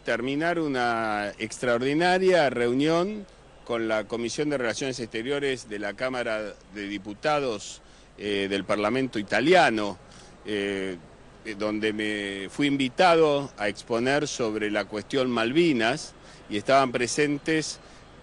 terminar una extraordinaria reunión con la Comisión de Relaciones Exteriores de la Cámara de Diputados del Parlamento italiano, donde me fui invitado a exponer sobre la cuestión Malvinas y estaban presentes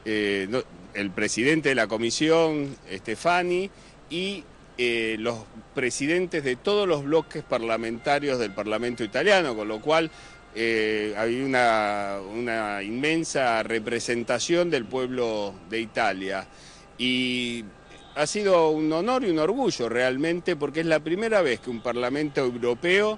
el presidente de la comisión, Stefani, y los presidentes de todos los bloques parlamentarios del Parlamento italiano, con lo cual había una inmensa representación del pueblo de Italia. Y ha sido un honor y un orgullo realmente, porque es la primera vez que un Parlamento europeo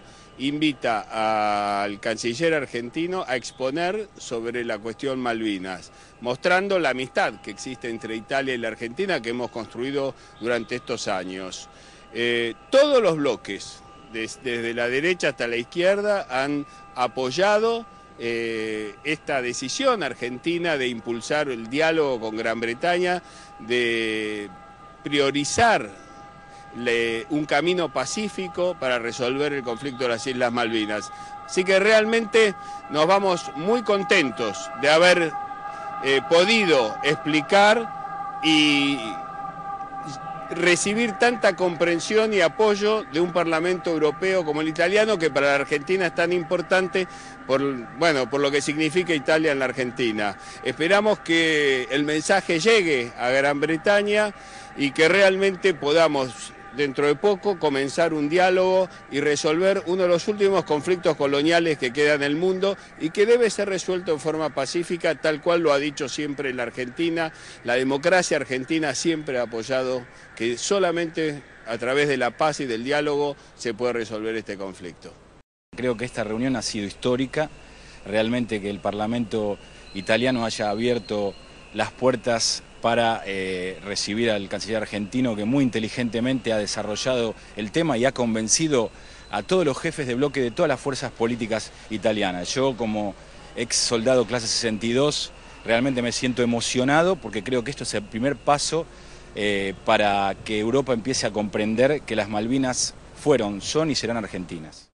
invita al canciller argentino a exponer sobre la cuestión Malvinas, mostrando la amistad que existe entre Italia y la Argentina que hemos construido durante estos años. Todos los bloques, desde la derecha hasta la izquierda, han apoyado esta decisión argentina de impulsar el diálogo con Gran Bretaña, de priorizar un camino pacífico para resolver el conflicto de las Islas Malvinas. Así que realmente nos vamos muy contentos de haber podido explicar y recibir tanta comprensión y apoyo de un Parlamento europeo como el italiano, que para la Argentina es tan importante por lo que significa Italia en la Argentina. Esperamos que el mensaje llegue a Gran Bretaña y que realmente podamos dentro de poco comenzar un diálogo y resolver uno de los últimos conflictos coloniales que queda en el mundo y que debe ser resuelto en forma pacífica, tal cual lo ha dicho siempre la Argentina. La democracia argentina siempre ha apoyado que solamente a través de la paz y del diálogo se puede resolver este conflicto. Creo que esta reunión ha sido histórica, realmente que el Parlamento italiano haya abierto las puertas para recibir al canciller argentino, que muy inteligentemente ha desarrollado el tema y ha convencido a todos los jefes de bloque de todas las fuerzas políticas italianas. Yo, como ex soldado clase 62, realmente me siento emocionado porque creo que esto es el primer paso para que Europa empiece a comprender que las Malvinas fueron, son y serán argentinas.